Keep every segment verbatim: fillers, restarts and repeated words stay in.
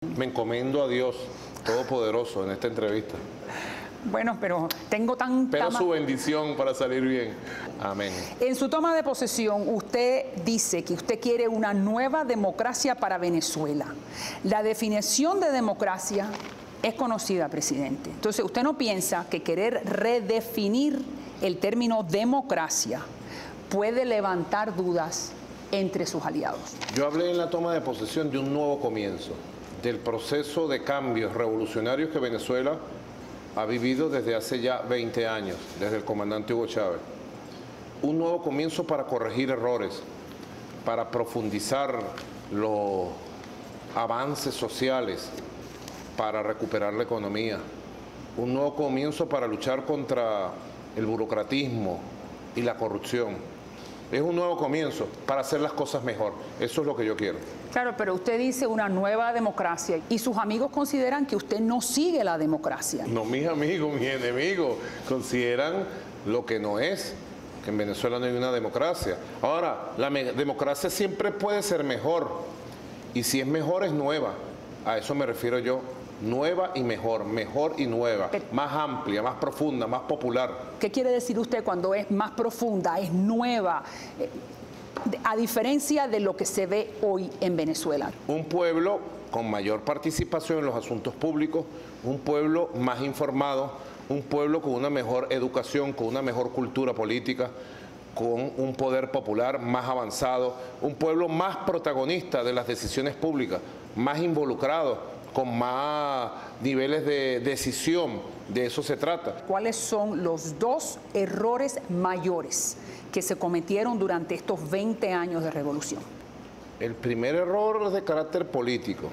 Me encomiendo a Dios Todopoderoso en esta entrevista. Bueno, pero tengo tanta... Pero su bendición para salir bien. Amén. En su toma de posesión, usted dice que usted quiere una nueva democracia para Venezuela. La definición de democracia es conocida, presidente. Entonces, ¿usted no piensa que querer redefinir el término democracia puede levantar dudas entre sus aliados? Yo hablé en la toma de posesión de un nuevo comienzo, del proceso de cambios revolucionarios que Venezuela ha vivido desde hace ya veinte años, desde el comandante Hugo Chávez. Un nuevo comienzo para corregir errores, para profundizar los avances sociales, para recuperar la economía. Un nuevo comienzo para luchar contra el burocratismo y la corrupción. Es un nuevo comienzo para hacer las cosas mejor. Eso es lo que yo quiero. Claro, pero usted dice una nueva democracia y sus amigos consideran que usted no sigue la democracia. No, mis amigos, mis enemigos consideran lo que no es, que en Venezuela no hay una democracia. Ahora, la democracia siempre puede ser mejor y si es mejor es nueva. A eso me refiero yo. Nueva y mejor, mejor y nueva, pero, más amplia, más profunda, más popular. ¿Qué quiere decir usted cuando es más profunda, es nueva, eh, a diferencia de lo que se ve hoy en Venezuela? Un pueblo con mayor participación en los asuntos públicos, un pueblo más informado, un pueblo con una mejor educación, con una mejor cultura política, con un poder popular más avanzado, un pueblo más protagonista de las decisiones públicas, más involucrado, con más niveles de decisión. De eso se trata. ¿Cuáles son los dos errores mayores que se cometieron durante estos veinte años de revolución? El primer error es de carácter político.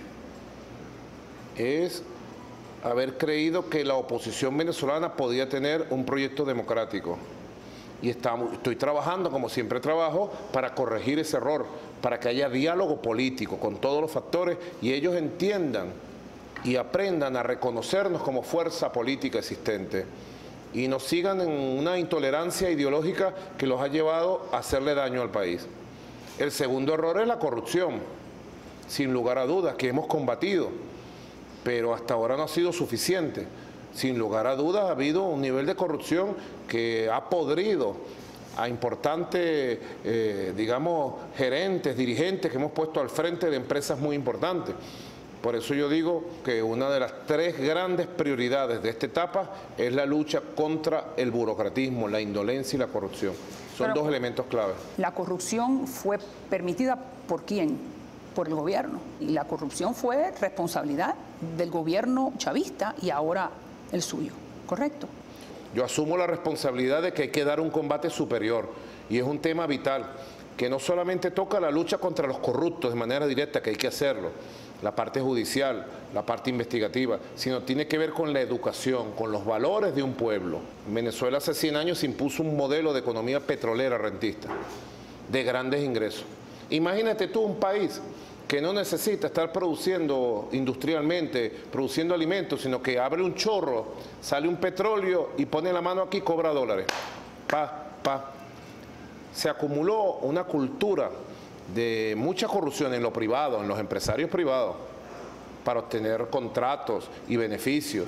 Es haber creído que la oposición venezolana podía tener un proyecto democrático. Y estamos, estoy trabajando, como siempre trabajo, para corregir ese error, para que haya diálogo político con todos los factores y ellos entiendan y aprendan a reconocernos como fuerza política existente y nos sigan en una intolerancia ideológica que los ha llevado a hacerle daño al país. El segundo error es la corrupción, sin lugar a dudas, que hemos combatido, pero hasta ahora no ha sido suficiente. Sin lugar a dudas ha habido un nivel de corrupción que ha podrido a importantes, eh, digamos, gerentes, dirigentes que hemos puesto al frente de empresas muy importantes. Por eso yo digo que una de las tres grandes prioridades de esta etapa es la lucha contra el burocratismo, la indolencia y la corrupción. Son Pero, dos elementos claves. ¿La corrupción fue permitida por quién? Por el gobierno. Y la corrupción fue responsabilidad del gobierno chavista y ahora el suyo, ¿correcto? Yo asumo la responsabilidad de que hay que dar un combate superior y es un tema vital que no solamente toca la lucha contra los corruptos de manera directa, que hay que hacerlo, la parte judicial, la parte investigativa, sino tiene que ver con la educación, con los valores de un pueblo. En Venezuela hace cien años se impuso un modelo de economía petrolera rentista, de grandes ingresos. Imagínate tú un país que no necesita estar produciendo industrialmente, produciendo alimentos, sino que abre un chorro, sale un petróleo y pone la mano aquí y cobra dólares. Pa, pa. Se acumuló una cultura de mucha corrupción en lo privado, en los empresarios privados, para obtener contratos y beneficios,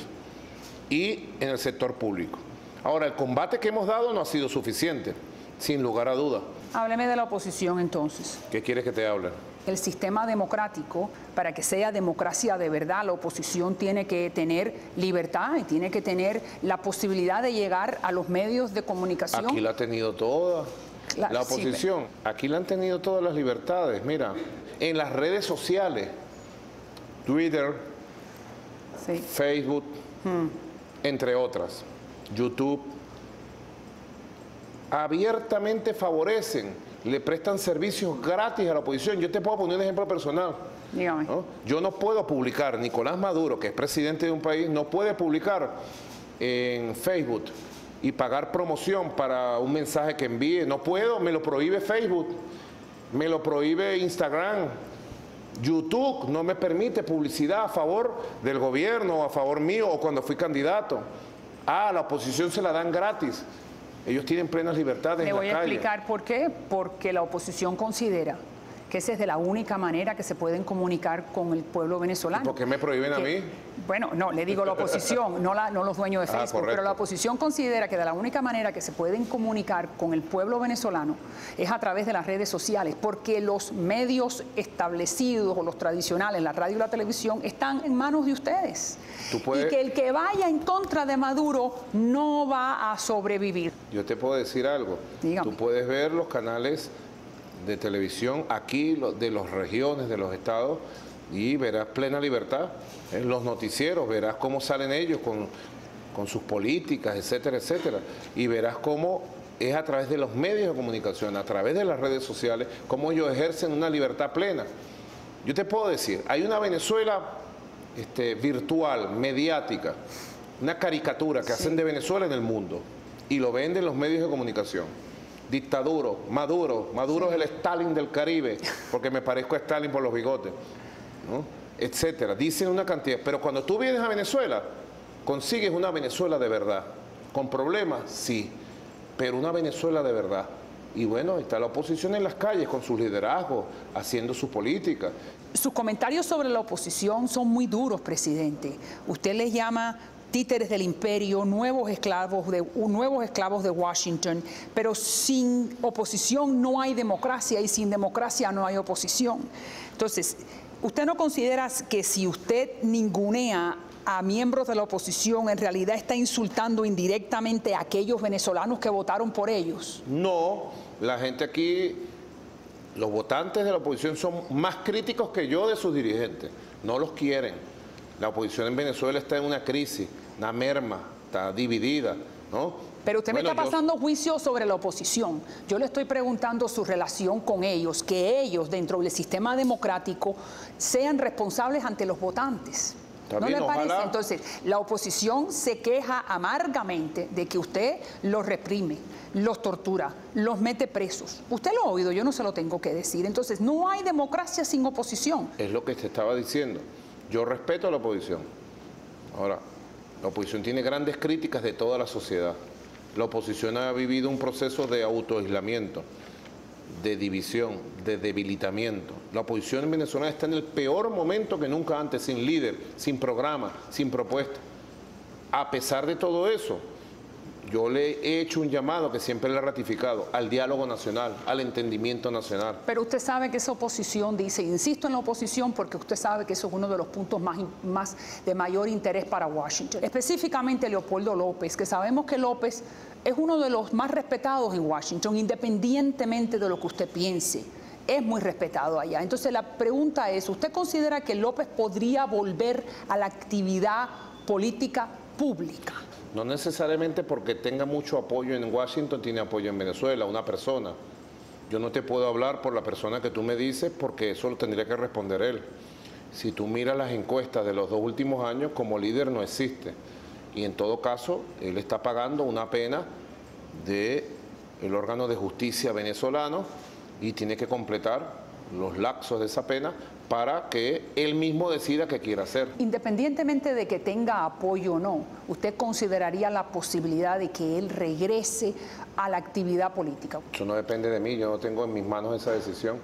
y en el sector público. Ahora, el combate que hemos dado no ha sido suficiente, sin lugar a dudas. Hábleme de la oposición entonces. ¿Qué quieres que te hable? El sistema democrático, para que sea democracia de verdad, la oposición tiene que tener libertad y tiene que tener la posibilidad de llegar a los medios de comunicación. Aquí la ha tenido toda. La, la oposición, sí, aquí la han tenido todas las libertades. Mira, en las redes sociales, Twitter, sí, Facebook, hmm. entre otras, YouTube, abiertamente favorecen, le prestan servicios gratis a la oposición. Yo te puedo poner un ejemplo personal. Dígame. ¿No? Yo no puedo publicar, Nicolás Maduro, que es presidente de un país, no puede publicar en Facebook y pagar promoción para un mensaje que envíe. No puedo, me lo prohíbe Facebook, me lo prohíbe Instagram. YouTube no me permite publicidad a favor del gobierno, a favor mío o cuando fui candidato. Ah, a la oposición se la dan gratis. Ellos tienen plenas libertades en la calle. Le voy a explicar por qué. Porque la oposición considera que esa es de la única manera que se pueden comunicar con el pueblo venezolano. ¿Y por qué me prohíben que, a mí? Bueno, no, le digo la oposición, no, la, no los dueños de Facebook, ah, pero la oposición considera que de la única manera que se pueden comunicar con el pueblo venezolano es a través de las redes sociales, porque los medios establecidos o los tradicionales, la radio y la televisión, están en manos de ustedes. ¿Tú puedes... Y que el que vaya en contra de Maduro no va a sobrevivir. Yo te puedo decir algo. Dígame. Tú puedes ver los canales de televisión aquí, de las regiones, de los estados, y verás plena libertad. En los noticieros verás cómo salen ellos con, con sus políticas, etcétera, etcétera. Y verás cómo es a través de los medios de comunicación, a través de las redes sociales, cómo ellos ejercen una libertad plena. Yo te puedo decir, hay una Venezuela este, virtual, mediática, una caricatura que sí. hacen de Venezuela en el mundo, y lo venden los medios de comunicación. Dictaduro, Maduro, Maduro sí. es el Stalin del Caribe, porque me parezco a Stalin por los bigotes, ¿no? Etcétera. Dicen una cantidad, pero cuando tú vienes a Venezuela, consigues una Venezuela de verdad. ¿Con problemas? Sí, pero una Venezuela de verdad. Y bueno, está la oposición en las calles con sus liderazgos, haciendo su política. Sus comentarios sobre la oposición son muy duros, presidente. Usted les llama títeres del imperio, nuevos esclavos de, nuevos esclavos de Washington, pero sin oposición no hay democracia y sin democracia no hay oposición. Entonces, ¿usted no considera que si usted ningunea a miembros de la oposición, en realidad está insultando indirectamente a aquellos venezolanos que votaron por ellos? No, la gente aquí, los votantes de la oposición son más críticos que yo de sus dirigentes, no los quieren. La oposición en Venezuela está en una crisis, una merma, está dividida, ¿no? Pero usted bueno, me está pasando yo... juicio sobre la oposición. Yo le estoy preguntando su relación con ellos, que ellos dentro del sistema democrático sean responsables ante los votantes. ¿No le parece? Ojalá. Entonces, la oposición se queja amargamente de que usted los reprime, los tortura, los mete presos. Usted lo ha oído, yo no se lo tengo que decir. Entonces, no hay democracia sin oposición. Es lo que te estaba diciendo. Yo respeto a la oposición. Ahora, la oposición tiene grandes críticas de toda la sociedad. La oposición ha vivido un proceso de autoaislamiento, de división, de debilitamiento. La oposición venezolana está en el peor momento que nunca antes, sin líder, sin programa, sin propuesta. A pesar de todo eso, yo le he hecho un llamado, que siempre le he ratificado, al diálogo nacional, al entendimiento nacional. Pero usted sabe que esa oposición dice, insisto en la oposición porque usted sabe que eso es uno de los puntos más, más de mayor interés para Washington. Específicamente Leopoldo López, que sabemos que López es uno de los más respetados en Washington, independientemente de lo que usted piense. Es muy respetado allá. Entonces la pregunta es, ¿usted considera que López podría volver a la actividad política pública? No necesariamente porque tenga mucho apoyo en Washington, tiene apoyo en Venezuela, una persona. Yo no te puedo hablar por la persona que tú me dices porque eso lo tendría que responder él. Si tú miras las encuestas de los dos últimos años, como líder no existe. Y en todo caso, él está pagando una pena del órgano de justicia venezolano y tiene que completar los lapsos de esa pena para que él mismo decida qué quiere hacer. Independientemente de que tenga apoyo o no, ¿usted consideraría la posibilidad de que él regrese a la actividad política? Eso no depende de mí, yo no tengo en mis manos esa decisión.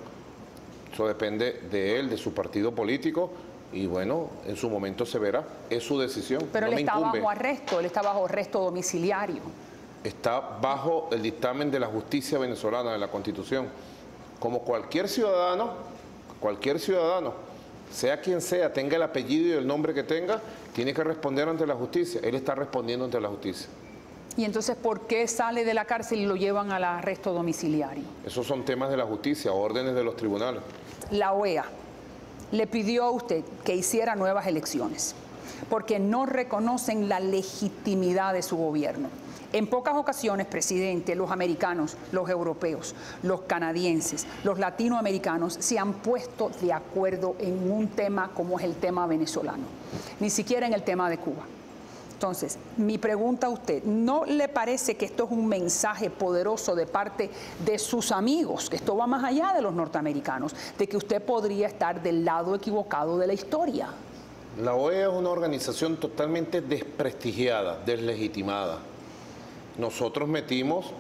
Eso depende de él, de su partido político, y bueno, en su momento se verá, es su decisión. Pero no él me está incumbe. bajo arresto, él está bajo arresto domiciliario. Está bajo el dictamen de la justicia venezolana, de la Constitución. Como cualquier ciudadano, cualquier ciudadano, sea quien sea, tenga el apellido y el nombre que tenga, tiene que responder ante la justicia. Él está respondiendo ante la justicia. ¿Y entonces por qué sale de la cárcel y lo llevan al arresto domiciliario? Esos son temas de la justicia, órdenes de los tribunales. La O E A le pidió a usted que hiciera nuevas elecciones porque no reconocen la legitimidad de su gobierno. En pocas ocasiones, presidente, los americanos, los europeos, los canadienses, los latinoamericanos se han puesto de acuerdo en un tema como es el tema venezolano, ni siquiera en el tema de Cuba. Entonces, mi pregunta a usted, ¿no le parece que esto es un mensaje poderoso de parte de sus amigos, que esto va más allá de los norteamericanos, de que usted podría estar del lado equivocado de la historia? La O E A es una organización totalmente desprestigiada, deslegitimada. Nosotros metimos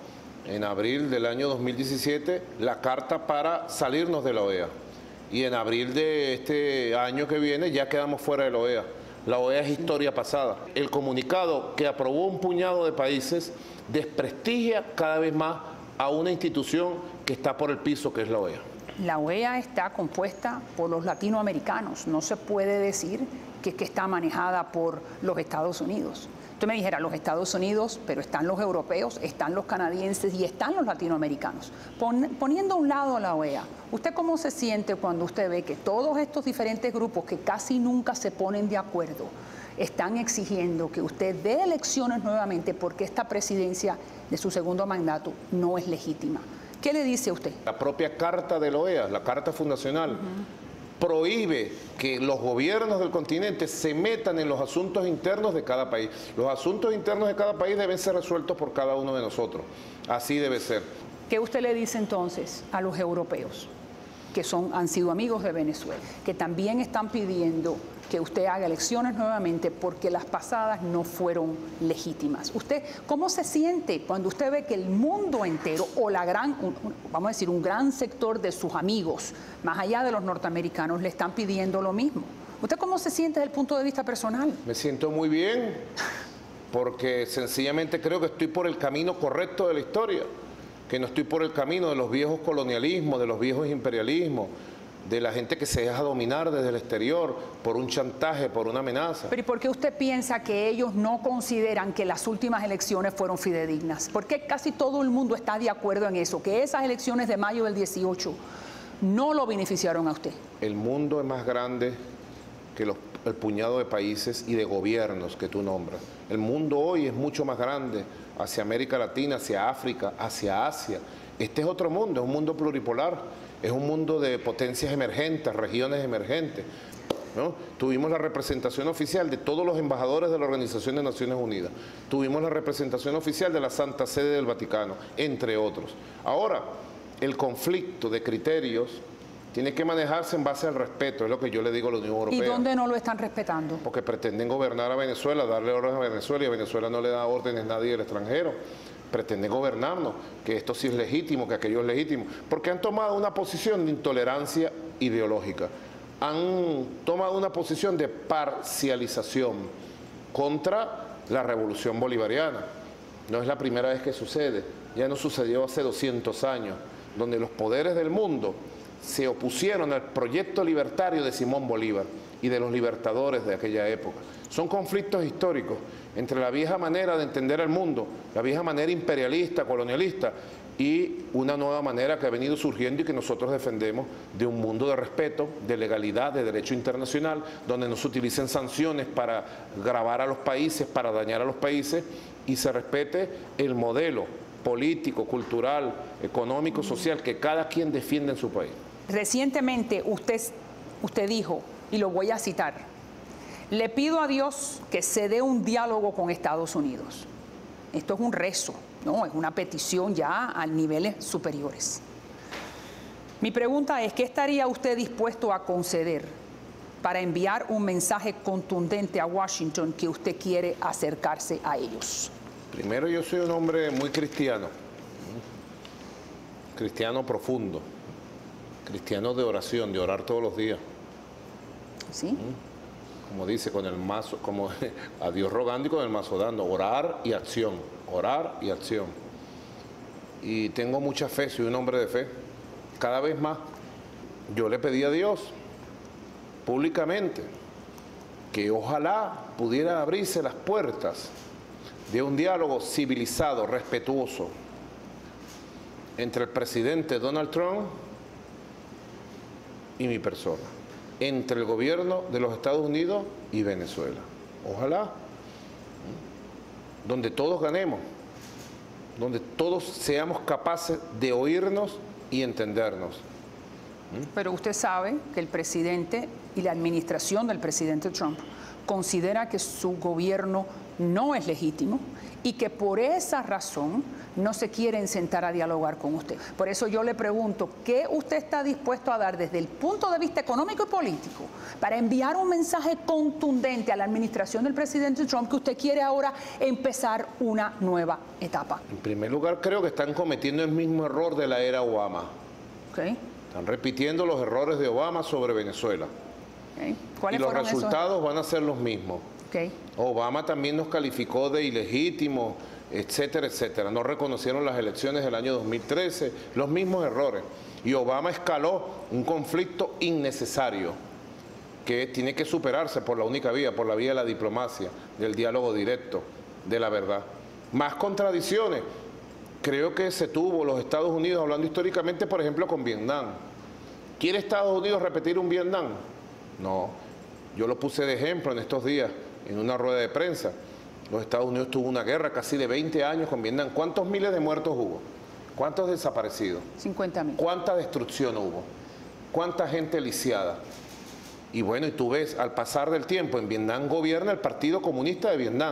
en abril del año dos mil diecisiete, la carta para salirnos de la O E A. Y en abril de este año que viene ya quedamos fuera de la O E A. La O E A es historia pasada. El comunicado que aprobó un puñado de países desprestigia cada vez más a una institución que está por el piso, que es la O E A. La O E A está compuesta por los latinoamericanos. No se puede decir que, que está manejada por los Estados Unidos. Usted me dijera los Estados Unidos, pero están los europeos, están los canadienses y están los latinoamericanos. Pon, poniendo a un lado a la O E A, ¿usted cómo se siente cuando usted ve que todos estos diferentes grupos que casi nunca se ponen de acuerdo están exigiendo que usted dé elecciones nuevamente porque esta presidencia de su segundo mandato no es legítima? ¿Qué le dice a usted? La propia carta de la O E A, la carta fundacional, uh-huh, prohíbe que los gobiernos del continente se metan en los asuntos internos de cada país. Los asuntos internos de cada país deben ser resueltos por cada uno de nosotros. Así debe ser. ¿Qué usted le dice entonces a los europeos que son, han sido amigos de Venezuela, que también están pidiendo que usted haga elecciones nuevamente porque las pasadas no fueron legítimas? ¿Usted cómo se siente cuando usted ve que el mundo entero o la gran, un, vamos a decir, un gran sector de sus amigos, más allá de los norteamericanos, le están pidiendo lo mismo? ¿Usted cómo se siente desde el punto de vista personal? Me siento muy bien porque sencillamente creo que estoy por el camino correcto de la historia, que no estoy por el camino de los viejos colonialismos, de los viejos imperialismos, de la gente que se deja dominar desde el exterior por un chantaje, por una amenaza. Pero ¿y por qué usted piensa que ellos no consideran que las últimas elecciones fueron fidedignas? ¿Por qué casi todo el mundo está de acuerdo en eso? Que esas elecciones de mayo del dieciocho no lo beneficiaron a usted. El mundo es más grande que los, el puñado de países y de gobiernos que tú nombras. El mundo hoy es mucho más grande hacia América Latina, hacia África, hacia Asia. Este es otro mundo, es un mundo pluripolar. Es un mundo de potencias emergentes, regiones emergentes, ¿no? Tuvimos la representación oficial de todos los embajadores de la Organización de Naciones Unidas. Tuvimos la representación oficial de la Santa Sede del Vaticano, entre otros. Ahora, el conflicto de criterios tiene que manejarse en base al respeto, es lo que yo le digo a la Unión Europea. ¿Y dónde no lo están respetando? Porque pretenden gobernar a Venezuela, darle órdenes a Venezuela, y a Venezuela no le da órdenes a nadie del extranjero. Pretenden gobernarnos, que esto sí es legítimo, que aquello es legítimo, porque han tomado una posición de intolerancia ideológica, han tomado una posición de parcialización contra la revolución bolivariana. No es la primera vez que sucede, ya no sucedió hace doscientos años, donde los poderes del mundo se opusieron al proyecto libertario de Simón Bolívar y de los libertadores de aquella época. Son conflictos históricos entre la vieja manera de entender el mundo, la vieja manera imperialista, colonialista, y una nueva manera que ha venido surgiendo y que nosotros defendemos, de un mundo de respeto, de legalidad, de derecho internacional, donde no se utilicen sanciones para gravar a los países, para dañar a los países, y se respete el modelo político, cultural, económico, social que cada quien defiende en su país. Recientemente usted, usted dijo, y lo voy a citar: le pido a Dios que se dé un diálogo con Estados Unidos. Esto es un rezo, ¿no? Es una petición ya a niveles superiores. Mi pregunta es, ¿qué estaría usted dispuesto a conceder para enviar un mensaje contundente a Washington que usted quiere acercarse a ellos? Primero, yo soy un hombre muy cristiano, cristiano profundo, cristiano de oración, de orar todos los días. ¿Sí? Como dice, con el mazo, como a Dios rogando y con el mazo dando, orar y acción, orar y acción. Y tengo mucha fe, soy un hombre de fe. Cada vez más, yo le pedí a Dios, públicamente, que ojalá pudiera abrirse las puertas de un diálogo civilizado, respetuoso, entre el presidente Donald Trump y mi persona, entre el gobierno de los Estados Unidos y Venezuela. Ojalá, donde todos ganemos, donde todos seamos capaces de oírnos y entendernos. Pero usted sabe que el presidente y la administración del presidente Trump considera que su gobierno no es legítimo y que por esa razón no se quieren sentar a dialogar con usted. Por eso yo le pregunto, ¿qué usted está dispuesto a dar desde el punto de vista económico y político para enviar un mensaje contundente a la administración del presidente Trump que usted quiere ahora empezar una nueva etapa? En primer lugar, creo que están cometiendo el mismo error de la era Obama. Okay. Están repitiendo los errores de Obama sobre Venezuela. Okay. ¿Cuáles y los fueron resultados esos? van a ser los mismos. Okay. Obama también nos calificó de ilegítimos, etcétera, etcétera. No reconocieron las elecciones del año dos mil trece, los mismos errores. Y Obama escaló un conflicto innecesario que tiene que superarse por la única vía, por la vía de la diplomacia, del diálogo directo, de la verdad. Más contradicciones. Creo que se tuvo los Estados Unidos, hablando históricamente, por ejemplo, con Vietnam. ¿Quiere Estados Unidos repetir un Vietnam? No. Yo lo puse de ejemplo en estos días, en una rueda de prensa. Los Estados Unidos tuvo una guerra casi de veinte años con Vietnam. ¿Cuántos miles de muertos hubo? ¿Cuántos desaparecidos? cincuenta mil. ¿Cuánta destrucción hubo? ¿Cuánta gente lisiada? Y bueno, y tú ves, al pasar del tiempo, en Vietnam gobierna el Partido Comunista de Vietnam.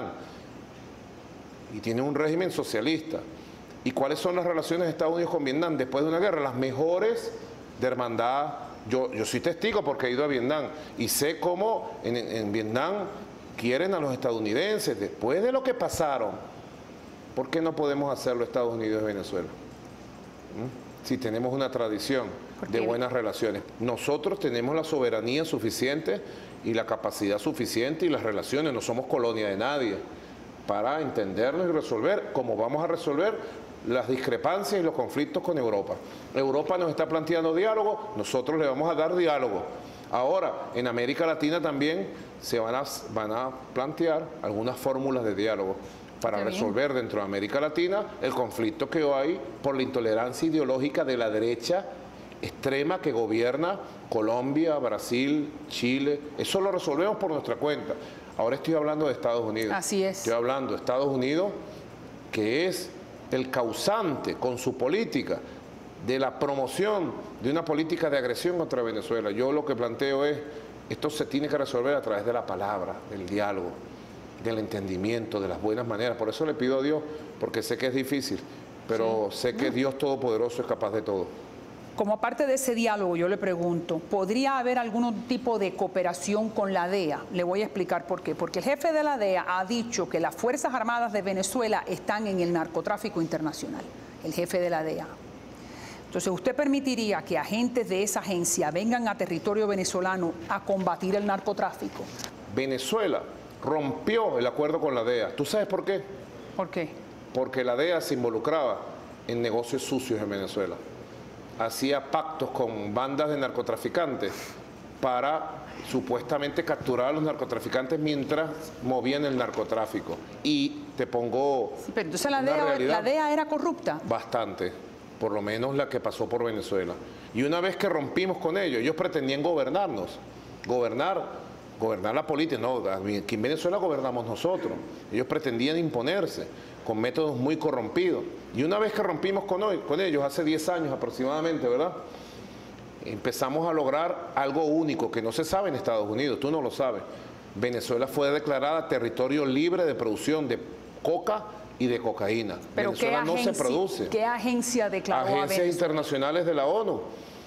Y tiene un régimen socialista. ¿Y cuáles son las relaciones de Estados Unidos con Vietnam después de una guerra? Las mejores de hermandad. Yo, yo soy testigo porque he ido a Vietnam y sé cómo en, en Vietnam quieren a los estadounidenses. Después de lo que pasaron, ¿por qué no podemos hacerlo Estados Unidos y Venezuela? ¿Mm? Si tenemos una tradición de buenas relaciones. Nosotros tenemos la soberanía suficiente y la capacidad suficiente y las relaciones, no somos colonia de nadie, para entendernos y resolver como vamos a resolver las discrepancias y los conflictos con Europa. Europa nos está planteando diálogo, nosotros le vamos a dar diálogo. Ahora, en América Latina también se van a, van a plantear algunas fórmulas de diálogo para resolver dentro de América Latina el conflicto que hay por la intolerancia ideológica de la derecha extrema que gobierna Colombia, Brasil, Chile. Eso lo resolvemos por nuestra cuenta. Ahora estoy hablando de Estados Unidos. Así es. Estoy hablando de Estados Unidos, que es el causante con su política de la promoción de una política de agresión contra Venezuela. Yo lo que planteo es, esto se tiene que resolver a través de la palabra, del diálogo, del entendimiento, de las buenas maneras. Por eso le pido a Dios, porque sé que es difícil, pero sí. sé que Dios Todopoderoso es capaz de todo. Como parte de ese diálogo, yo le pregunto, ¿podría haber algún tipo de cooperación con la D E A? Le voy a explicar por qué. Porque el jefe de la D E A ha dicho que las Fuerzas Armadas de Venezuela están en el narcotráfico internacional, el jefe de la D E A. Entonces, ¿usted permitiría que agentes de esa agencia vengan a territorio venezolano a combatir el narcotráfico? Venezuela rompió el acuerdo con la D E A. ¿Tú sabes por qué? ¿Por qué? Porque la D E A se involucraba en negocios sucios en Venezuela. Hacía pactos con bandas de narcotraficantes para supuestamente capturar a los narcotraficantes mientras movían el narcotráfico. Y te pongo sí, pero entonces la D E A, la D E A era corrupta. Bastante, por lo menos la que pasó por Venezuela. Y una vez que rompimos con ellos, ellos pretendían gobernarnos, gobernar, gobernar la política. No, aquí en Venezuela gobernamos nosotros. Ellos pretendían imponerse con métodos muy corrompidos. Y una vez que rompimos con, hoy, con ellos, hace diez años aproximadamente, ¿verdad? Empezamos a lograr algo único que no se sabe en Estados Unidos, tú no lo sabes. Venezuela fue declarada territorio libre de producción de coca y de cocaína. ¿Pero Venezuela qué no agencia, se produce. ¿Qué agencia declaró Agencias a Venezuela? internacionales de la ONU.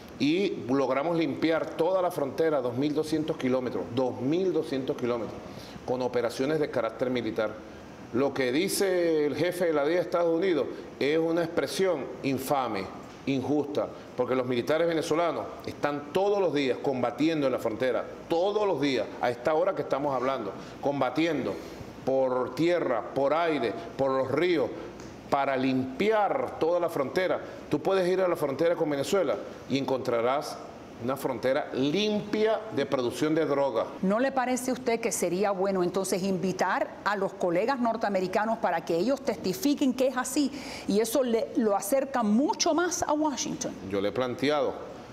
Y logramos limpiar toda la frontera, dos mil doscientos kilómetros, dos mil doscientos kilómetros, con operaciones de carácter militar. Lo que dice el jefe de la D E A de Estados Unidos es una expresión infame, injusta, porque los militares venezolanos están todos los días combatiendo en la frontera, todos los días, a esta hora que estamos hablando, combatiendo por tierra, por aire, por los ríos, para limpiar toda la frontera. Tú puedes ir a la frontera con Venezuela y encontrarás una frontera limpia de producción de droga. ¿No le parece a usted que sería bueno entonces invitar a los colegas norteamericanos para que ellos testifiquen que es así y eso le, lo acerca mucho más a Washington? Yo le he planteado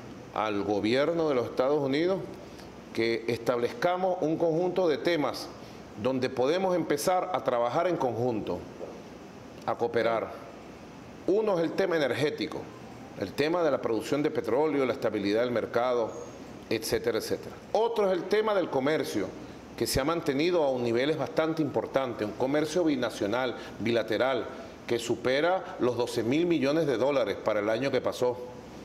al gobierno de los Estados Unidos que establezcamos un conjunto de temas donde podemos empezar a trabajar en conjunto, a cooperar. Uno es el tema energético. El tema de la producción de petróleo, la estabilidad del mercado, etcétera, etcétera. Otro es el tema del comercio, que se ha mantenido a un niveles bastante importantes, un comercio binacional, bilateral, que supera los doce mil millones de dólares para el año que pasó.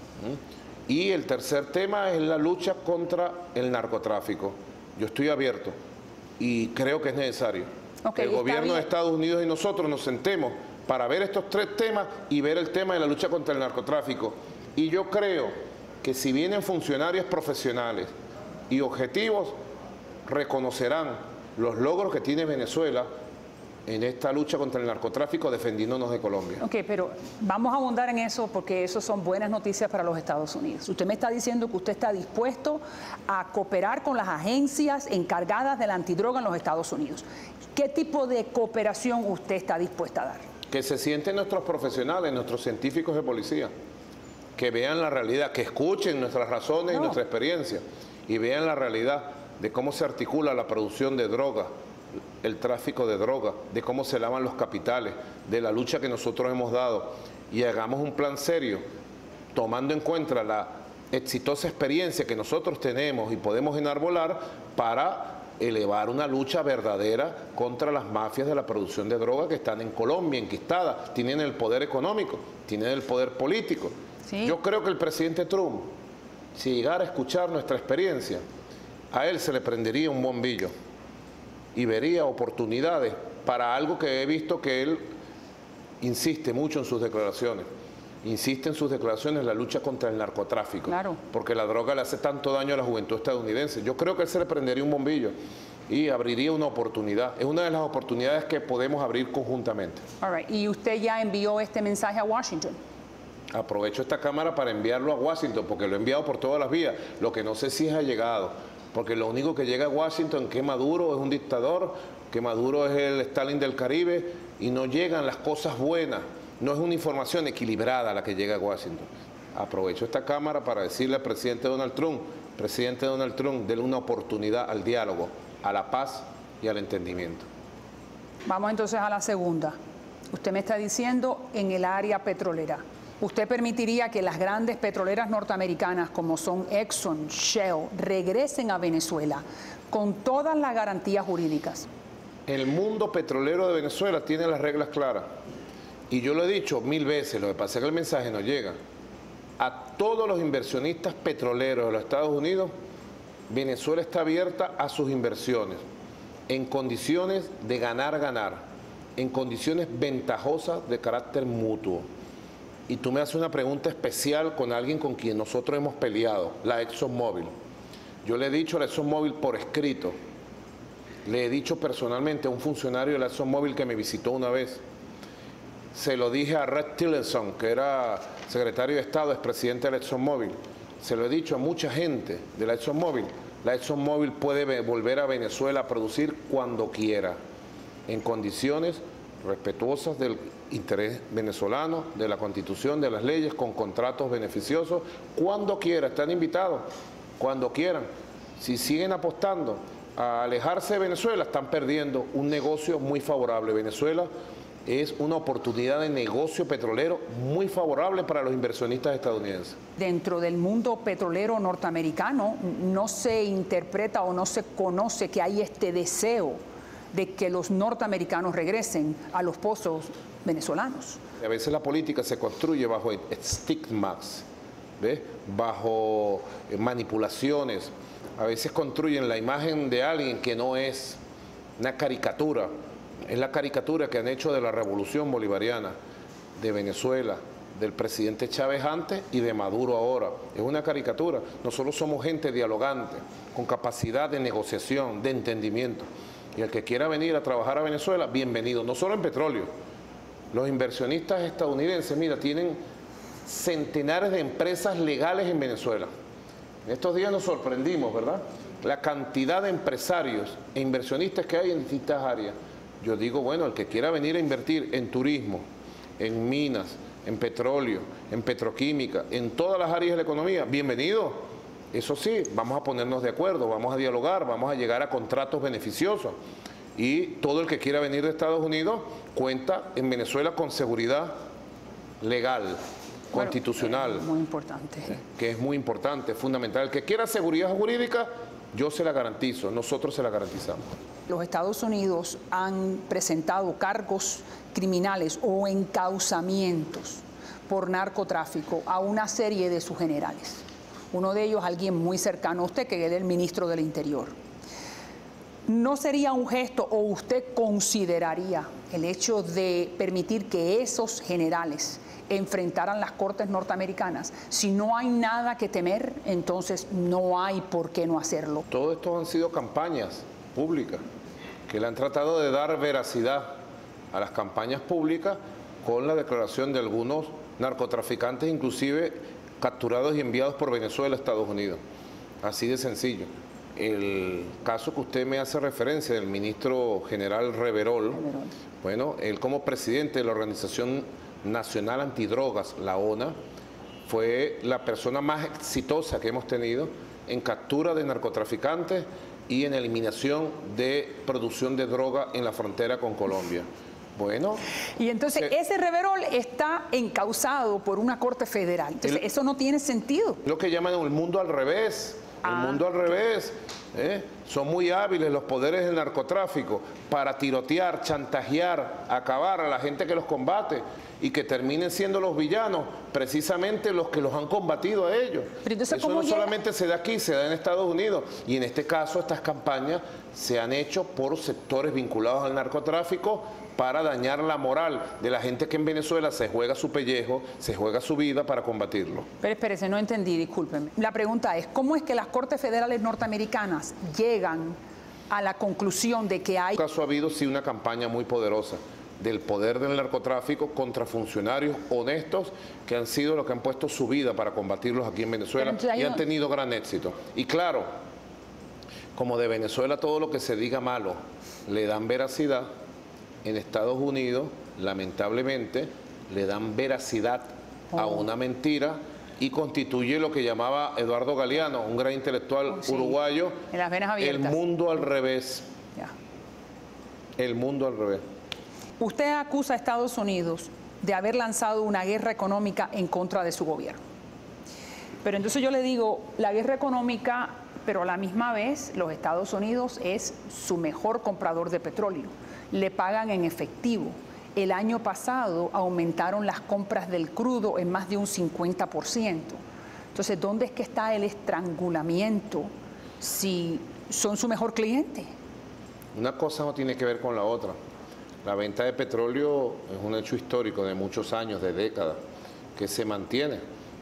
Y el tercer tema es la lucha contra el narcotráfico. Yo estoy abierto y creo que es necesario okay, que el gobierno de Estados Unidos y nosotros nos sentemos para ver estos tres temas y ver el tema de la lucha contra el narcotráfico. Y yo creo que si vienen funcionarios profesionales y objetivos, reconocerán los logros que tiene Venezuela en esta lucha contra el narcotráfico defendiéndonos de Colombia. Ok, pero vamos a abundar en eso porque eso son buenas noticias para los Estados Unidos. Usted me está diciendo que usted está dispuesto a cooperar con las agencias encargadas de la antidroga en los Estados Unidos. ¿Qué tipo de cooperación usted está dispuesta a dar? Que se sienten nuestros profesionales, nuestros científicos de policía, que vean la realidad, que escuchen nuestras razones no. y nuestra experiencia y vean la realidad de cómo se articula la producción de droga, el tráfico de droga, de cómo se lavan los capitales, de la lucha que nosotros hemos dado y hagamos un plan serio, tomando en cuenta la exitosa experiencia que nosotros tenemos y podemos enarbolar para elevar una lucha verdadera contra las mafias de la producción de droga que están en Colombia, enquistadas, tienen el poder económico, tienen el poder político. Sí. Yo creo que el presidente Trump, si llegara a escuchar nuestra experiencia, a él se le prendería un bombillo y vería oportunidades para algo que he visto que él insiste mucho en sus declaraciones. Insiste en sus declaraciones la lucha contra el narcotráfico. Claro. Porque la droga le hace tanto daño a la juventud estadounidense. Yo creo que él se le prendería un bombillo y abriría una oportunidad. Es una de las oportunidades que podemos abrir conjuntamente. All right. ¿Y usted ya envió este mensaje a Washington? Aprovecho esta cámara para enviarlo a Washington porque lo he enviado por todas las vías. Lo que no sé si ha llegado. Porque lo único que llega a Washington es que Maduro es un dictador, que Maduro es el Stalin del Caribe y no llegan las cosas buenas. No es una información equilibrada la que llega a Washington. Aprovecho esta cámara para decirle al presidente Donald Trump, presidente Donald Trump, déle una oportunidad al diálogo, a la paz y al entendimiento. Vamos entonces a la segunda. Usted me está diciendo en el área petrolera. ¿Usted permitiría que las grandes petroleras norteamericanas como son Exxon, Shell, regresen a Venezuela con todas las garantías jurídicas? El mundo petrolero de Venezuela tiene las reglas claras. Y yo lo he dicho mil veces, lo que pasa es que el mensaje no llega. A todos los inversionistas petroleros de los Estados Unidos, Venezuela está abierta a sus inversiones en condiciones de ganar-ganar, en condiciones ventajosas de carácter mutuo. Y tú me haces una pregunta especial con alguien con quien nosotros hemos peleado, la ExxonMobil. Yo le he dicho a la ExxonMobil por escrito, le he dicho personalmente a un funcionario de la ExxonMobil que me visitó una vez, se lo dije a Rex Tillerson, que era secretario de Estado, expresidente de la ExxonMobil, se lo he dicho a mucha gente de la ExxonMobil, la ExxonMobil puede volver a Venezuela a producir cuando quiera, en condiciones respetuosas del interés venezolano, de la Constitución, de las leyes, con contratos beneficiosos, cuando quiera, están invitados, cuando quieran. Si siguen apostando a alejarse de Venezuela, están perdiendo un negocio muy favorable. Venezuela es una oportunidad de negocio petrolero muy favorable para los inversionistas estadounidenses. Dentro del mundo petrolero norteamericano no se interpreta o no se conoce que hay este deseo de que los norteamericanos regresen a los pozos venezolanos. A veces la política se construye bajo estigmas, ¿ves? Bajo manipulaciones. A veces construyen la imagen de alguien que no es una caricatura. Es la caricatura que han hecho de la revolución bolivariana, de Venezuela, del presidente Chávez antes y de Maduro ahora. Es una caricatura. Nosotros somos gente dialogante, con capacidad de negociación, de entendimiento. Y el que quiera venir a trabajar a Venezuela, bienvenido. No solo en petróleo. Los inversionistas estadounidenses, mira, tienen centenares de empresas legales en Venezuela. En estos días nos sorprendimos, ¿verdad? La cantidad de empresarios e inversionistas que hay en distintas áreas. Yo digo, bueno, el que quiera venir a invertir en turismo, en minas, en petróleo, en petroquímica, en todas las áreas de la economía, bienvenido. Eso sí, vamos a ponernos de acuerdo, vamos a dialogar, vamos a llegar a contratos beneficiosos. Y todo el que quiera venir de Estados Unidos cuenta en Venezuela con seguridad legal, constitucional. Bueno, muy importante. Que es muy importante, fundamental. El que quiera seguridad jurídica, yo se la garantizo, nosotros se la garantizamos. Los Estados Unidos han presentado cargos criminales o encauzamientos por narcotráfico a una serie de sus generales. Uno de ellos, alguien muy cercano a usted, que es el ministro del Interior. ¿No sería un gesto o usted consideraría el hecho de permitir que esos generales enfrentaran las cortes norteamericanas? Si no hay nada que temer, entonces no hay por qué no hacerlo. Todo esto han sido campañas públicas que le han tratado de dar veracidad a las campañas públicas con la declaración de algunos narcotraficantes, inclusive capturados y enviados por Venezuela a Estados Unidos. Así de sencillo. El caso que usted me hace referencia del ministro general Reverol, Reverol. bueno, él como presidente de la Organización Nacional Antidrogas, la O N A, fue la persona más exitosa que hemos tenido en captura de narcotraficantes y en eliminación de producción de droga en la frontera con Colombia. Bueno. Y entonces se, ese Reverol está encausado por una corte federal. Entonces el, eso no tiene sentido. Lo que llaman el mundo al revés. El ah, mundo al revés. ¿eh? Son muy hábiles los poderes del narcotráfico para tirotear, chantajear, acabar a la gente que los combate y que terminen siendo los villanos precisamente los que los han combatido a ellos. Pero entonces, eso no llega? solamente se da aquí, se da en Estados Unidos. Y en este caso estas campañas se han hecho por sectores vinculados al narcotráfico para dañar la moral de la gente que en Venezuela se juega su pellejo, se juega su vida para combatirlo. Pero espérese, no entendí, discúlpeme. La pregunta es, ¿cómo es que las Cortes Federales norteamericanas llegan a la conclusión de que hay... En este caso ha habido sí una campaña muy poderosa del poder del narcotráfico contra funcionarios honestos que han sido los que han puesto su vida para combatirlos aquí en Venezuela y han tenido gran éxito. Y claro, como de Venezuela todo lo que se diga malo le dan veracidad, en Estados Unidos, lamentablemente, le dan veracidad oh. a una mentira y constituye lo que llamaba Eduardo Galeano, un gran intelectual oh, sí. uruguayo, en las venas abiertas. El mundo al revés. Ya. El mundo al revés. Usted acusa a Estados Unidos de haber lanzado una guerra económica en contra de su gobierno. Pero entonces yo le digo, la guerra económica, pero a la misma vez, los Estados Unidos es su mejor comprador de petróleo. Le pagan en efectivo. El año pasado aumentaron las compras del crudo en más de un cincuenta por ciento. Entonces, ¿dónde es que está el estrangulamiento si son su mejor cliente? Una cosa no tiene que ver con la otra. La venta de petróleo es un hecho histórico de muchos años, de décadas, que se mantiene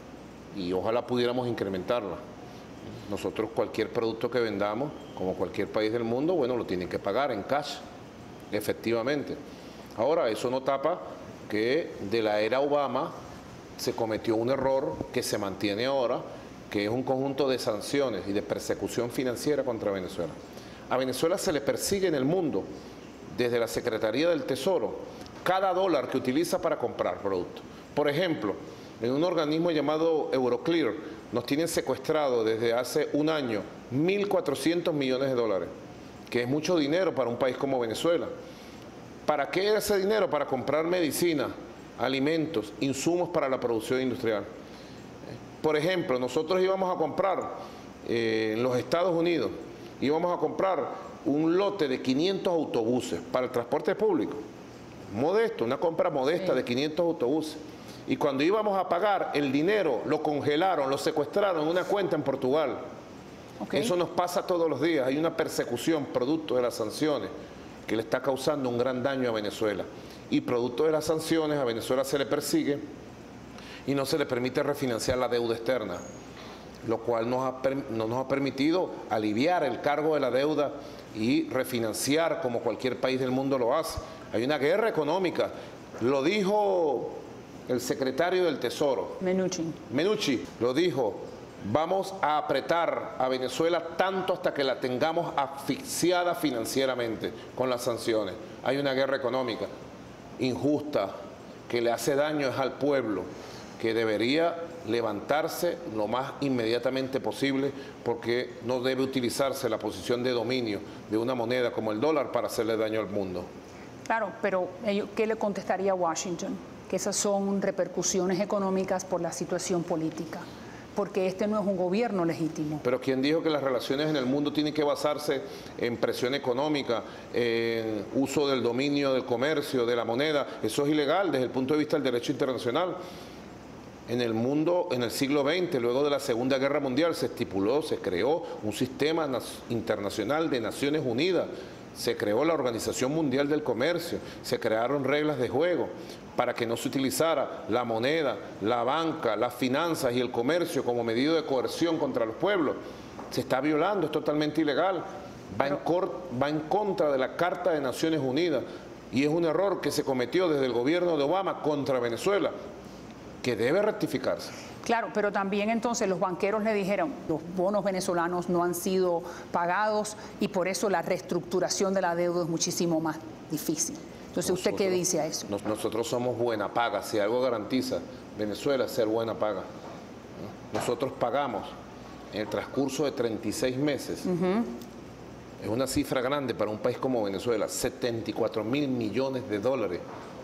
y ojalá pudiéramos incrementarla. Nosotros cualquier producto que vendamos, como cualquier país del mundo, bueno, lo tienen que pagar en cash. Efectivamente. Ahora, eso no tapa que de la era Obama se cometió un error que se mantiene ahora, que es un conjunto de sanciones y de persecución financiera contra Venezuela. A Venezuela se le persigue en el mundo, desde la Secretaría del Tesoro, cada dólar que utiliza para comprar productos. Por ejemplo, en un organismo llamado Euroclear, nos tienen secuestrado desde hace un año mil cuatrocientos millones de dólares. Que es mucho dinero para un país como Venezuela. ¿Para qué ese dinero? Para comprar medicina, alimentos, insumos para la producción industrial. Por ejemplo, nosotros íbamos a comprar eh, en los Estados Unidos, íbamos a comprar un lote de quinientos autobuses para el transporte público. Modesto, una compra modesta sí. de quinientos autobuses. Y cuando íbamos a pagar, el dinero lo congelaron, lo secuestraron en una cuenta en Portugal. Okay. Eso nos pasa todos los días. Hay una persecución producto de las sanciones que le está causando un gran daño a Venezuela. Y producto de las sanciones a Venezuela se le persigue y no se le permite refinanciar la deuda externa, lo cual nos ha, no nos ha permitido aliviar el cargo de la deuda y refinanciar como cualquier país del mundo lo hace. Hay una guerra económica. Lo dijo el secretario del Tesoro. Menucci. Menucci lo dijo. Vamos a apretar a Venezuela tanto hasta que la tengamos asfixiada financieramente con las sanciones. Hay una guerra económica injusta que le hace daño al pueblo, que debería levantarse lo más inmediatamente posible porque no debe utilizarse la posición de dominio de una moneda como el dólar para hacerle daño al mundo. Claro, pero ¿qué le contestaría a Washington? que esas son repercusiones económicas por la situación política, porque este no es un gobierno legítimo. Pero ¿quién dijo que las relaciones en el mundo tienen que basarse en presión económica, en uso del dominio del comercio, de la moneda? Eso es ilegal desde el punto de vista del derecho internacional. En el mundo, en el siglo veinte, luego de la Segunda Guerra Mundial, se estipuló, se creó un sistema internacional de Naciones Unidas, se creó la Organización Mundial del Comercio, se crearon reglas de juego para que no se utilizara la moneda, la banca, las finanzas y el comercio como medida de coerción contra los pueblos. Se está violando, es totalmente ilegal, va en, cor, va en contra de la Carta de Naciones Unidas y es un error que se cometió desde el gobierno de Obama contra Venezuela, que debe rectificarse. Claro, pero también entonces los banqueros le dijeron, los bonos venezolanos no han sido pagados y por eso la reestructuración de la deuda es muchísimo más difícil. Entonces, nosotros, ¿usted qué dice a eso? Nosotros somos buena paga. Si algo garantiza Venezuela es ser buena paga. Nosotros pagamos en el transcurso de treinta y seis meses, uh-huh. es una cifra grande para un país como Venezuela, setenta y cuatro mil millones de dólares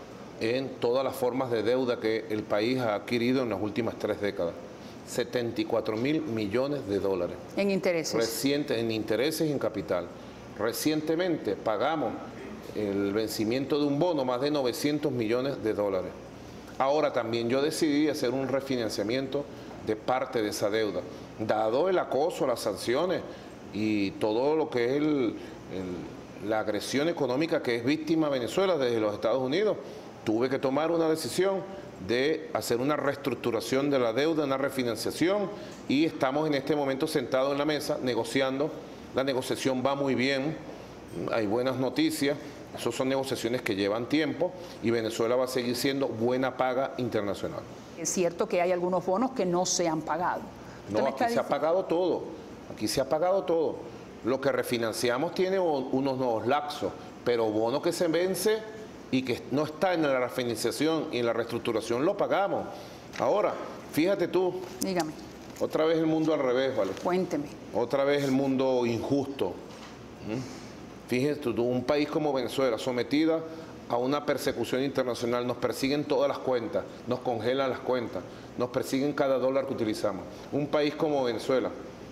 en todas las formas de deuda que el país ha adquirido en las últimas tres décadas. setenta y cuatro mil millones de dólares. En intereses. Reciente, en intereses y en capital. Recientemente pagamos el vencimiento de un bono más de novecientos millones de dólares. Ahora también yo decidí hacer un refinanciamiento de parte de esa deuda. Dado el acoso, las sanciones y todo lo que es el, el, la agresión económica que es víctima Venezuela desde los Estados Unidos, tuve que tomar una decisión de hacer una reestructuración de la deuda, una refinanciación, y estamos en este momento sentados en la mesa negociando. La negociación va muy bien, hay buenas noticias, esas son negociaciones que llevan tiempo y Venezuela va a seguir siendo buena paga internacional. Es cierto que hay algunos bonos que no se han pagado. No, aquí se ha pagado todo, aquí se ha pagado todo. Lo que refinanciamos tiene unos nuevos lapsos, pero bono que se vence y que no está en la refinanciación y en la reestructuración lo pagamos. Ahora, fíjate tú. Dígame. Otra vez el mundo al revés, ¿vale? Cuénteme. Otra vez el mundo injusto. ¿Mm? Fíjate tú, un país como Venezuela, sometida a una persecución internacional, nos persiguen todas las cuentas, nos congelan las cuentas, nos persiguen cada dólar que utilizamos. Un país como Venezuela,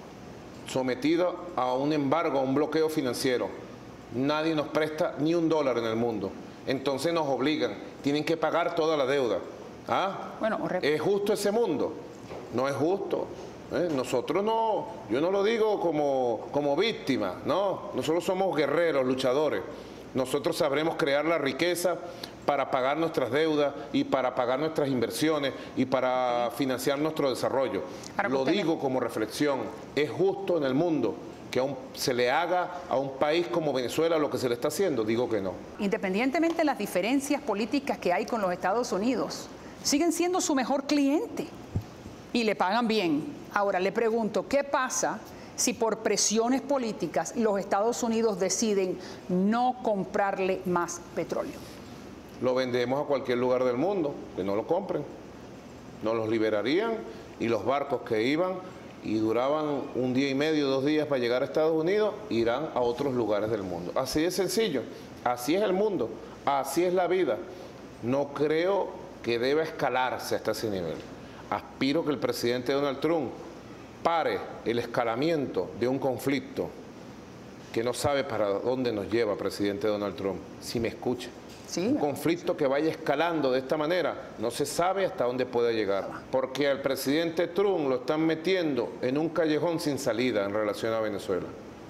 sometido a un embargo, a un bloqueo financiero, nadie nos presta ni un dólar en el mundo. Entonces nos obligan, tienen que pagar toda la deuda. ¿Ah? Bueno, ¿es justo ese mundo? No es justo. ¿Eh? Nosotros no, yo no lo digo como, como víctima, no, nosotros somos guerreros, luchadores. Nosotros sabremos crear la riqueza para pagar nuestras deudas y para pagar nuestras inversiones y para financiar nuestro desarrollo. Lo digo como reflexión, ¿es justo en el mundo que a un, se le haga a un país como Venezuela lo que se le está haciendo? Digo que no. Independientemente de las diferencias políticas que hay con los Estados Unidos, siguen siendo su mejor cliente y le pagan bien. Ahora le pregunto, ¿qué pasa si por presiones políticas los Estados Unidos deciden no comprarle más petróleo? Lo vendemos a cualquier lugar del mundo, que no lo compren. Nos los liberarían y los barcos que iban y duraban un día y medio, dos días para llegar a Estados Unidos, irán a otros lugares del mundo. Así de sencillo, así es el mundo, así es la vida. No creo que deba escalarse hasta ese nivel. Aspiro que el presidente Donald Trump pare el escalamiento de un conflicto que no sabe para dónde nos lleva, presidente Donald Trump, si me escucha. Sí. Un conflicto que vaya escalando de esta manera, no se sabe hasta dónde puede llegar, porque al presidente Trump lo están metiendo en un callejón sin salida en relación a Venezuela.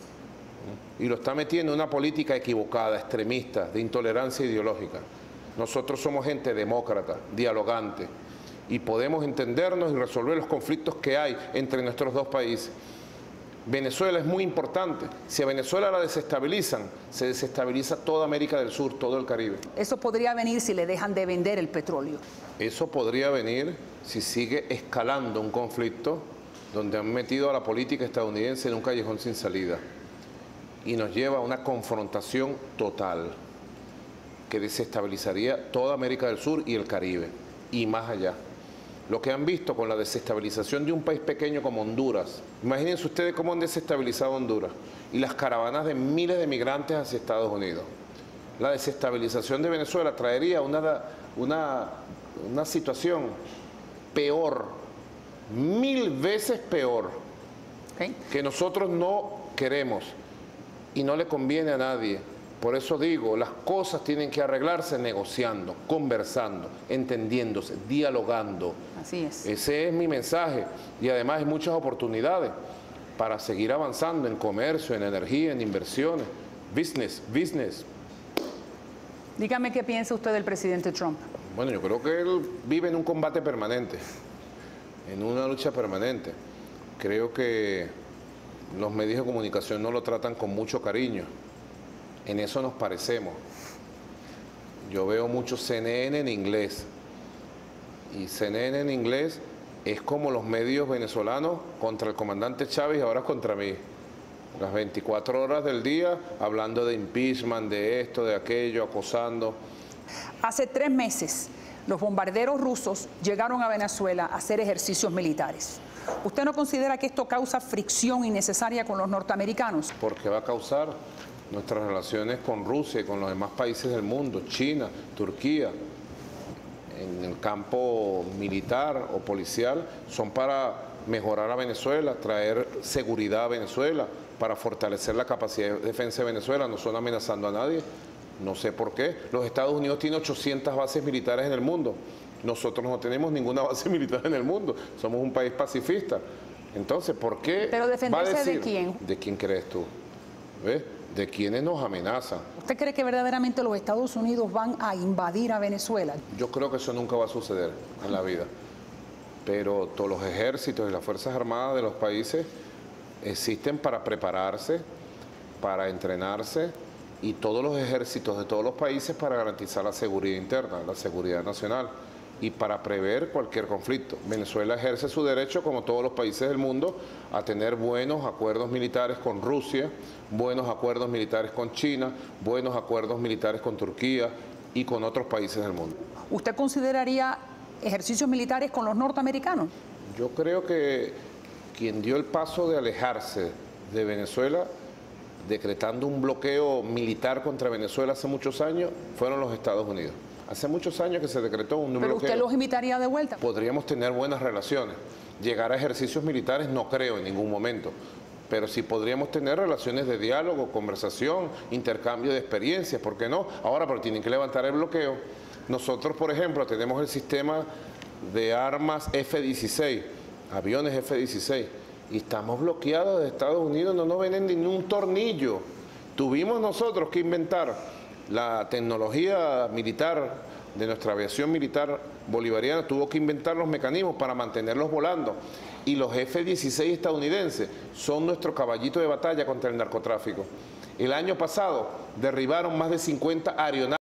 Y lo está metiendo en una política equivocada, extremista, de intolerancia ideológica. Nosotros somos gente demócrata, dialogante, y podemos entendernos y resolver los conflictos que hay entre nuestros dos países. Venezuela es muy importante. Si a Venezuela la desestabilizan, se desestabiliza toda América del Sur, todo el Caribe. Eso podría venir si le dejan de vender el petróleo. Eso podría venir si sigue escalando un conflicto donde han metido a la política estadounidense en un callejón sin salida y nos lleva a una confrontación total que desestabilizaría toda América del Sur y el Caribe y más allá. Lo que han visto con la desestabilización de un país pequeño como Honduras. Imagínense ustedes cómo han desestabilizado Honduras y las caravanas de miles de migrantes hacia Estados Unidos. La desestabilización de Venezuela traería una, una una situación peor, mil veces peor, Okay. que nosotros no queremos y no le conviene a nadie. Por eso digo, las cosas tienen que arreglarse negociando, conversando, entendiéndose, dialogando. Así es. Ese es mi mensaje. Y además hay muchas oportunidades para seguir avanzando en comercio, en energía, en inversiones. Business, business. Dígame qué piensa usted del presidente Trump. Bueno, yo creo que él vive en un combate permanente, en una lucha permanente. Creo que los medios de comunicación no lo tratan con mucho cariño. En eso nos parecemos. Yo veo mucho C N N en inglés. Y C N N en inglés es como los medios venezolanos contra el comandante Chávez y ahora contra mí. Las veinticuatro horas del día hablando de impeachment, de esto, de aquello, acosando. Hace tres meses, los bombarderos rusos llegaron a Venezuela a hacer ejercicios militares. ¿Usted no considera que esto causa fricción innecesaria con los norteamericanos? Porque va a causar nuestras relaciones con Rusia y con los demás países del mundo, China, Turquía, en el campo militar o policial, son para mejorar a Venezuela, traer seguridad a Venezuela, para fortalecer la capacidad de defensa de Venezuela, no son amenazando a nadie. No sé por qué. Los Estados Unidos tienen ochocientas bases militares en el mundo. Nosotros no tenemos ninguna base militar en el mundo. Somos un país pacifista. Entonces, ¿por qué ¿Pero defenderse va a decir, de quién? ¿De quién crees tú? ¿Ves? ¿De quiénes nos amenazan? ¿Usted cree que verdaderamente los Estados Unidos van a invadir a Venezuela? Yo creo que eso nunca va a suceder en la vida. Pero todos los ejércitos y las Fuerzas Armadas de los países existen para prepararse, para entrenarse, y todos los ejércitos de todos los países para garantizar la seguridad interna, la seguridad nacional y para prever cualquier conflicto. Venezuela ejerce su derecho, como todos los países del mundo, a tener buenos acuerdos militares con Rusia, buenos acuerdos militares con China, buenos acuerdos militares con Turquía y con otros países del mundo. ¿Usted consideraría ejercicios militares con los norteamericanos? Yo creo que quien dio el paso de alejarse de Venezuela, decretando un bloqueo militar contra Venezuela hace muchos años, fueron los Estados Unidos. Hace muchos años que se decretó un ¿Pero bloqueo. usted los invitaría de vuelta? Podríamos tener buenas relaciones. Llegar a ejercicios militares no creo en ningún momento, pero sí podríamos tener relaciones de diálogo, conversación, intercambio de experiencias, ¿por qué no? Ahora, pero tienen que levantar el bloqueo. Nosotros, por ejemplo, tenemos el sistema de armas F dieciséis, aviones F dieciséis, y estamos bloqueados de Estados Unidos, no nos venden ni un tornillo. Tuvimos nosotros que inventar la tecnología militar de nuestra aviación militar bolivariana, tuvo que inventar los mecanismos para mantenerlos volando. Y los F dieciséis estadounidenses son nuestro caballito de batalla contra el narcotráfico. El año pasado derribaron más de cincuenta aeronaves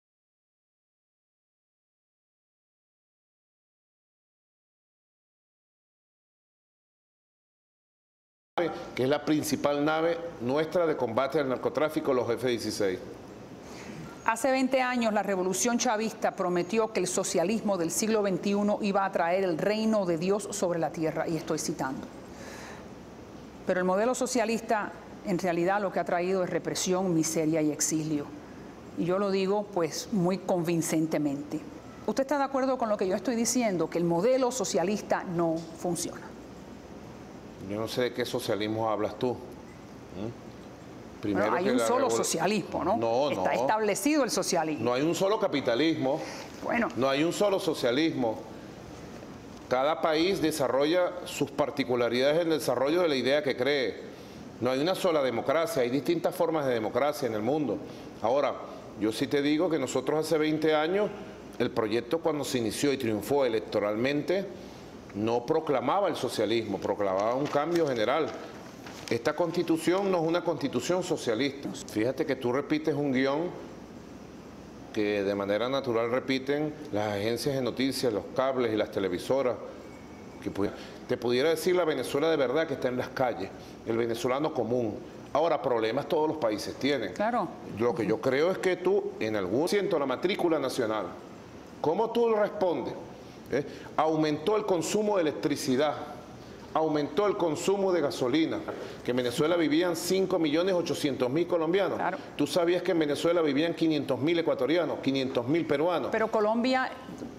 que es la principal nave nuestra de combate al narcotráfico, los F dieciséis. Hace veinte años la revolución chavista prometió que el socialismo del siglo veintiuno iba a traer el reino de Dios sobre la tierra, y estoy citando. Pero el modelo socialista en realidad lo que ha traído es represión, miseria y exilio. Y yo lo digo pues muy convincentemente. ¿Usted está de acuerdo con lo que yo estoy diciendo? Que el modelo socialista no funciona. Yo no sé de qué socialismo hablas tú. ¿Mm? Primero Bueno, hay que un la solo revol... socialismo, ¿no? No, Está no. establecido el socialismo. No hay un solo capitalismo. Bueno. No hay un solo socialismo. Cada país desarrolla sus particularidades en el desarrollo de la idea que cree. No hay una sola democracia, hay distintas formas de democracia en el mundo. Ahora, yo sí te digo que nosotros hace veinte años, el proyecto cuando se inició y triunfó electoralmente, no proclamaba el socialismo, proclamaba un cambio general. Esta constitución no es una constitución socialista. Fíjate que tú repites un guión que de manera natural repiten las agencias de noticias, los cables y las televisoras. Que te pudiera decir la Venezuela de verdad que está en las calles, el venezolano común. Ahora, problemas todos los países tienen. Claro. Lo que yo creo es que tú, en algún ciento la matrícula nacional, ¿cómo tú respondes? ¿Eh? Aumentó el consumo de electricidad, aumentó el consumo de gasolina, que en Venezuela vivían cinco millones ochocientos mil colombianos. Claro. Tú sabías que en Venezuela vivían quinientos mil ecuatorianos, quinientos mil peruanos. Pero Colombia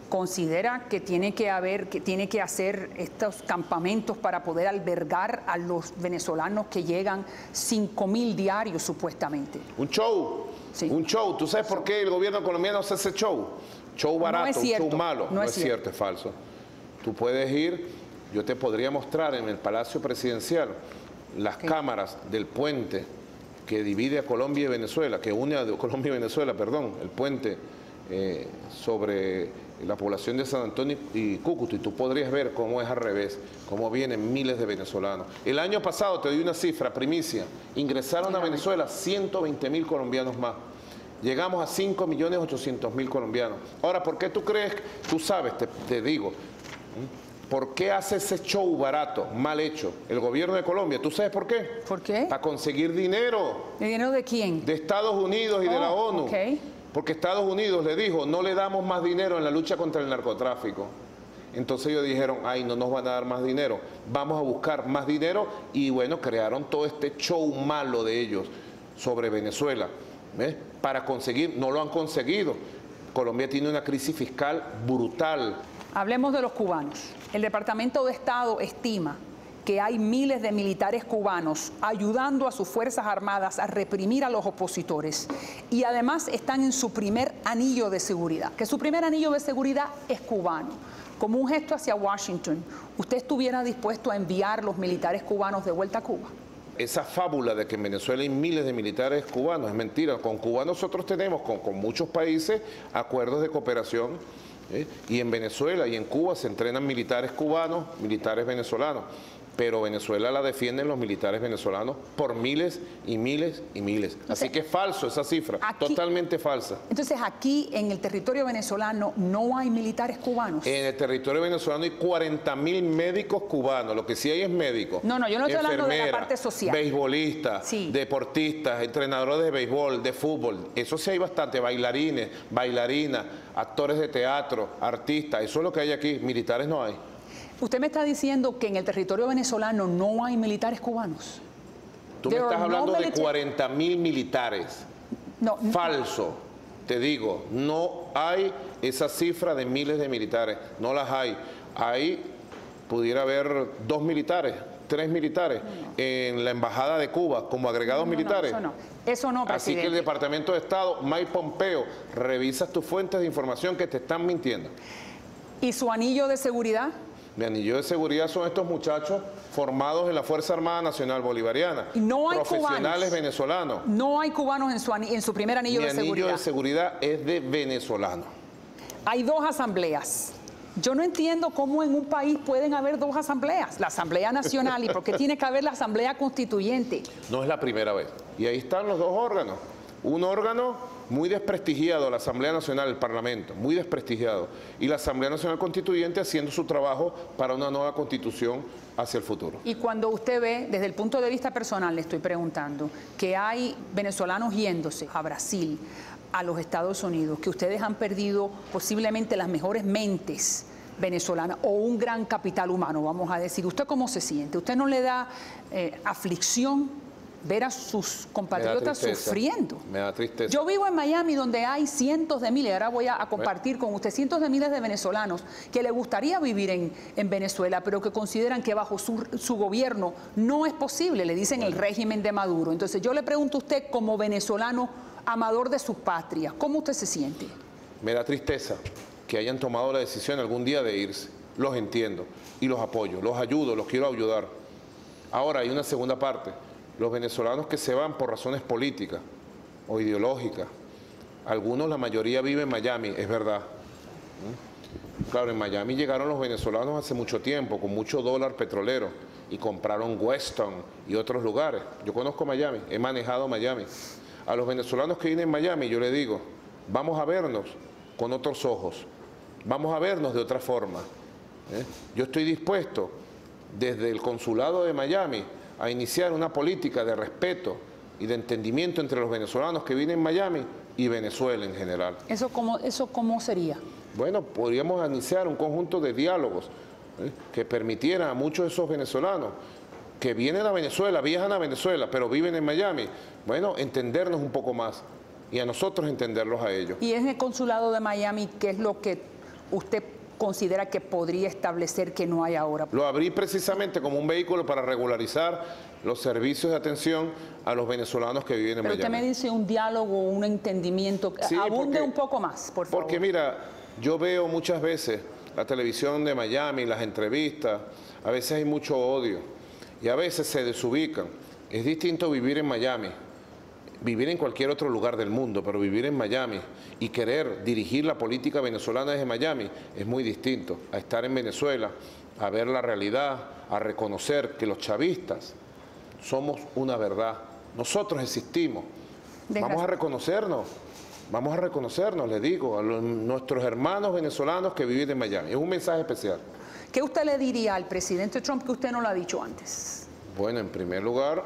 considera que tiene que haber, que tiene que hacer estos campamentos para poder albergar a los venezolanos que llegan cinco mil diarios supuestamente. Un show, sí. un show. ¿Tú sabes por qué el gobierno colombiano hace ese show? Show barato, no es cierto, un show malo. No, no es, es cierto. cierto, es falso. Tú puedes ir, yo te podría mostrar en el Palacio Presidencial las okay. cámaras del puente que divide a Colombia y Venezuela, que une a Colombia y Venezuela, perdón, el puente eh, sobre la población de San Antonio y Cúcuta, y tú podrías ver cómo es al revés, cómo vienen miles de venezolanos. El año pasado, te doy una cifra, primicia, ingresaron a Venezuela ciento veinte mil colombianos más. Llegamos a cinco millones ochocientos mil colombianos. Ahora, ¿por qué tú crees? Tú sabes, te, te digo, ¿por qué hace ese show barato, mal hecho, el gobierno de Colombia? ¿Tú sabes por qué? ¿Por qué? Para conseguir dinero. ¿El dinero de quién? De Estados Unidos y oh, de la ONU. Okay. Porque Estados Unidos le dijo, no le damos más dinero en la lucha contra el narcotráfico. Entonces ellos dijeron, ay, no nos van a dar más dinero, vamos a buscar más dinero, y bueno, crearon todo este show malo de ellos sobre Venezuela, ¿ves? Para conseguir, no lo han conseguido. Colombia tiene una crisis fiscal brutal. Hablemos de los cubanos. El Departamento de Estado estima que hay miles de militares cubanos ayudando a sus Fuerzas Armadas a reprimir a los opositores, y además están en su primer anillo de seguridad, que su primer anillo de seguridad es cubano. Como un gesto hacia Washington, ¿usted estuviera dispuesto a enviar los militares cubanos de vuelta a Cuba? Esa fábula de que en Venezuela hay miles de militares cubanos es mentira. Con Cuba nosotros tenemos, con, con muchos países, acuerdos de cooperación, ¿eh? Y en Venezuela y en Cuba se entrenan militares cubanos, militares venezolanos. Pero Venezuela la defienden los militares venezolanos por miles y miles y miles. Entonces, así que es falso esa cifra, aquí, totalmente falsa. Entonces aquí en el territorio venezolano no hay militares cubanos. En el territorio venezolano hay cuarenta mil médicos cubanos, lo que sí hay es médicos. No, no, yo no estoy hablando de la parte social. Beisbolistas, sí. deportistas, entrenadores de béisbol, de fútbol, eso sí hay bastante, bailarines, bailarinas, actores de teatro, artistas, eso es lo que hay aquí, militares no hay. Usted me está diciendo que en el territorio venezolano no hay militares cubanos. Tú me estás hablando de cuarenta mil militares. No, Falso. Te digo, no hay esa cifra de miles de militares. No las hay. Ahí pudiera haber dos militares, tres militares no. en la Embajada de Cuba como agregados no, no, militares. No, eso no. Eso no, presidente. Así que el Departamento de Estado, Mike Pompeo, revisas tus fuentes de información que te están mintiendo. ¿Y su anillo de seguridad? Mi anillo de seguridad son estos muchachos formados en la Fuerza Armada Nacional Bolivariana. No hay profesionales cubanos. venezolanos. No hay cubanos en su, en su primer anillo Mi de seguridad. Mi anillo de seguridad es de venezolano. Hay dos asambleas. Yo no entiendo cómo en un país pueden haber dos asambleas. La Asamblea Nacional, y por qué tiene que haber la Asamblea Constituyente. No es la primera vez. Y ahí están los dos órganos. Un órgano muy desprestigiado, la Asamblea Nacional, el Parlamento, muy desprestigiado, y la Asamblea Nacional Constituyente haciendo su trabajo para una nueva constitución hacia el futuro. Y cuando usted ve, desde el punto de vista personal, le estoy preguntando, que hay venezolanos yéndose a Brasil, a los Estados Unidos, que ustedes han perdido posiblemente las mejores mentes venezolanas o un gran capital humano, vamos a decir, ¿usted cómo se siente? ¿Usted no le da eh, aflicción ver a sus compatriotas me sufriendo? Me da tristeza. Yo vivo en Miami, donde hay cientos de miles, ahora voy a, a compartir con usted, cientos de miles de venezolanos que le gustaría vivir en, en Venezuela, pero que consideran que bajo su, su gobierno no es posible, le dicen bueno. el régimen de Maduro. Entonces yo le pregunto a usted, como venezolano amador de su patria, ¿cómo usted se siente? Me da tristeza que hayan tomado la decisión algún día de irse. Los entiendo y los apoyo, los ayudo, los quiero ayudar. Ahora hay una segunda parte. Los venezolanos que se van por razones políticas o ideológicas, algunos, la mayoría vive en Miami, es verdad. Claro, en Miami llegaron los venezolanos hace mucho tiempo, con mucho dólar petrolero, y compraron Weston y otros lugares. Yo conozco Miami, he manejado Miami. A los venezolanos que vienen en Miami, yo les digo, vamos a vernos con otros ojos, vamos a vernos de otra forma. ¿eh? Yo estoy dispuesto, desde el consulado de Miami, a iniciar una política de respeto y de entendimiento entre los venezolanos que viven en Miami y Venezuela en general. ¿Eso cómo, eso cómo sería? Bueno, podríamos iniciar un conjunto de diálogos ¿eh? que permitieran a muchos de esos venezolanos que vienen a Venezuela, viajan a Venezuela, pero viven en Miami, bueno, entendernos un poco más y a nosotros entenderlos a ellos. ¿Y en el consulado de Miami qué es lo que usted considera que podría establecer que no hay ahora? Lo abrí precisamente como un vehículo para regularizar los servicios de atención a los venezolanos que viven en Pero Miami. usted me dice un diálogo, un entendimiento. Sí, Abunde porque- un poco más, por favor. Porque mira, yo veo muchas veces la televisión de Miami, las entrevistas, a veces hay mucho odio y a veces se desubican. Es distinto vivir en Miami, vivir en cualquier otro lugar del mundo, pero vivir en Miami y querer dirigir la política venezolana desde Miami es muy distinto a estar en Venezuela, a ver la realidad, a reconocer que los chavistas somos una verdad. Nosotros existimos. Vamos a reconocernos, vamos a reconocernos, les digo, a los- nuestros hermanos venezolanos que viven en Miami. Es un mensaje especial. ¿Qué usted le diría al presidente Trump que usted no lo ha dicho antes? Bueno, en primer lugar,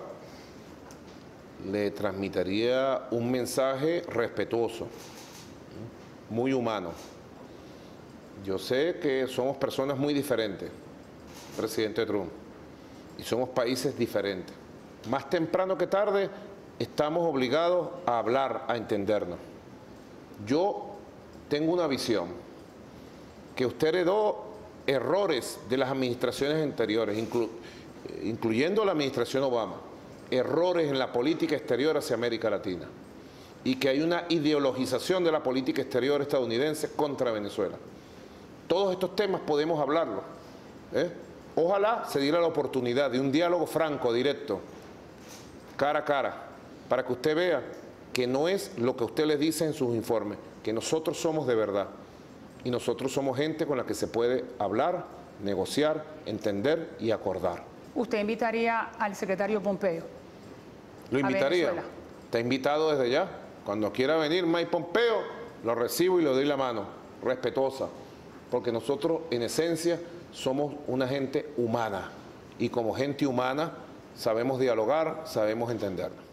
le transmitiría un mensaje respetuoso, muy humano. Yo sé que somos personas muy diferentes, presidente Trump, y somos países diferentes. Más temprano que tarde estamos obligados a hablar, a entendernos. Yo tengo una visión, que usted heredó errores de las administraciones anteriores, inclu- incluyendo la administración Obama, errores en la política exterior hacia América Latina, y que hay una ideologización de la política exterior estadounidense contra Venezuela. Todos estos temas podemos hablarlos, ¿eh? Ojalá se diera la oportunidad de un diálogo franco, directo, cara a cara, para que usted vea que no es lo que usted le dice en sus informes, que nosotros somos de verdad y nosotros somos gente con la que se puede hablar, negociar, entender y acordar. ¿Usted invitaría al secretario Pompeo? Lo a invitaría. Venezuela? Está invitado desde ya. Cuando quiera venir Mike Pompeo, lo recibo y le doy la mano, respetuosa, porque nosotros en esencia somos una gente humana y como gente humana sabemos dialogar, sabemos entender.